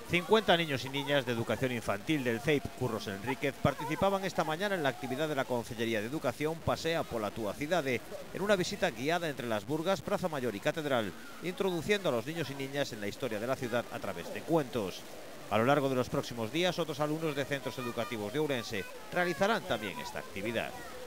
50 niños y niñas de educación infantil del CEIP Curros Enríquez participaban esta mañana en la actividad de la Consellería de Educación Pasea pola túa cidade, en una visita guiada entre las Burgas, Praza Mayor y Catedral, introduciendo a los niños y niñas en la historia de la ciudad a través de cuentos. A lo largo de los próximos días, otros alumnos de centros educativos de Ourense realizarán también esta actividad.